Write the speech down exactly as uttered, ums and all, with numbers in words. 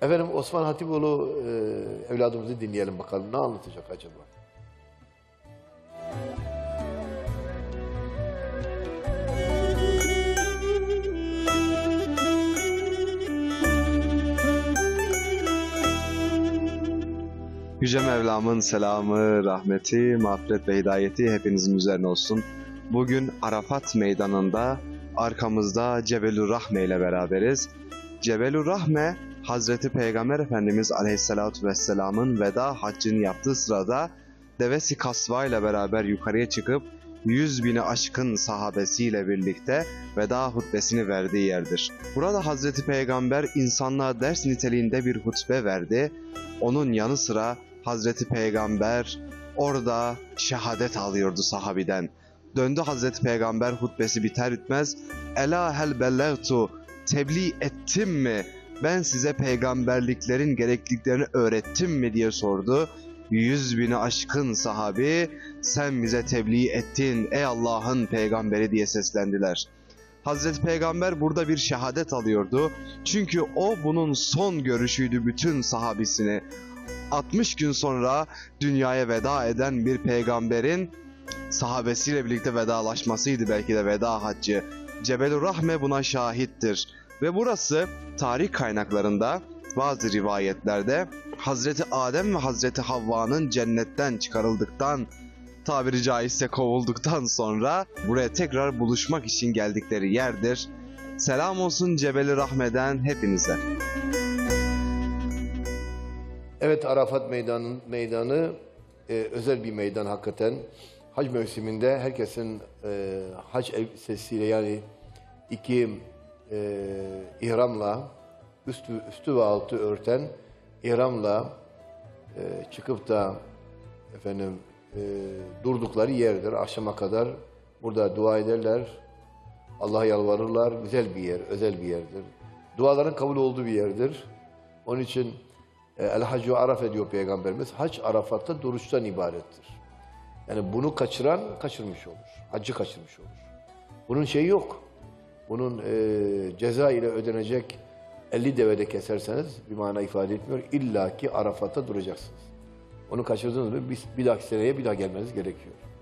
Efendim Osman Hatipoğlu e, evladımızı dinleyelim bakalım ne anlatacak acaba? Yüce Mevlam'ın selamı, rahmeti, mağfiret ve hidayeti hepinizin üzerine olsun. Bugün Arafat Meydanı'nda arkamızda Cebelur Rahme ile beraberiz. Cebelur Rahme, Hazreti Peygamber Efendimiz Aleyhisselatü Vesselam'ın veda haccını yaptığı sırada Devesi Kasva ile beraber yukarıya çıkıp yüz bini aşkın sahabesiyle birlikte veda hutbesini verdiği yerdir. Burada Hazreti Peygamber insanlığa ders niteliğinde bir hutbe verdi. Onun yanı sıra Hazreti Peygamber orada şehadet alıyordu sahabiden. Döndü Hazreti Peygamber hutbesi biter bitmez, "Ela hel bellagtu, tebliğ ettim mi? Ben size peygamberliklerin gerekliliklerini öğrettim mi?" diye sordu. Yüz bini aşkın sahabi, "Sen bize tebliğ ettin ey Allah'ın peygamberi" diye seslendiler. Hazreti Peygamber burada bir şehadet alıyordu. Çünkü o bunun son görüşüydü bütün sahabisini. altmış gün sonra dünyaya veda eden bir peygamberin sahabesiyle birlikte vedalaşmasıydı belki de veda haccı. Cebelur Rahme buna şahittir. Ve burası tarih kaynaklarında, bazı rivayetlerde Hazreti Adem ve Hazreti Havva'nın cennetten çıkarıldıktan, tabiri caizse kovulduktan sonra buraya tekrar buluşmak için geldikleri yerdir. Selam olsun Cebelur Rahme'den hepinize. Evet, Arafat Meydanı, meydanı e, özel bir meydan hakikaten. Hac mevsiminde herkesin e, hac elbisesiyle, yani iki e, ihramla, üstü, üstü ve altı örten ihramla e, çıkıp da efendim e, durdukları yerdir. Akşama kadar burada dua ederler, Allah'a yalvarırlar. Güzel bir yer, özel bir yerdir. Duaların kabul olduğu bir yerdir. Onun için El Haccu Arafe diyor Peygamberimiz. Hac Arafat'ta duruştan ibarettir. Yani bunu kaçıran kaçırmış olur. Haccı kaçırmış olur. Bunun şeyi yok. Bunun e, ceza ile ödenecek elli devede keserseniz bir mana ifade etmiyor. İlla ki Arafat'ta duracaksınız. Onu kaçırdınız mı bir, bir dahaki seneye bir daha gelmeniz gerekiyor.